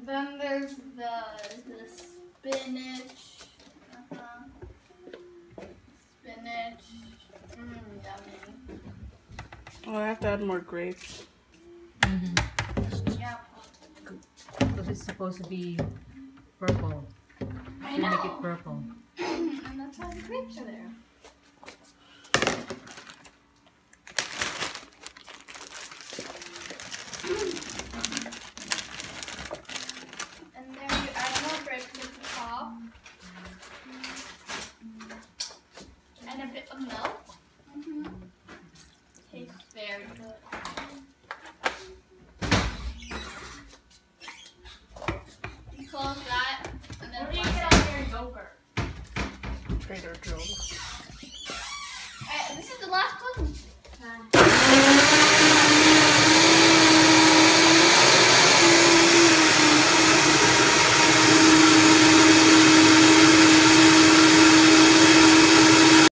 Then there's the spinach. Spinach. Yummy. Oh, I have to add more grapes. Yeah. Because it's supposed to be purple. I To know. make it purple. And that's why the grapes are there. And then you add more grapes at the top. And a bit of milk. Tastes very good. You close that, and then you get on your yogurt. Trader Joe's. Alright, this is the last one.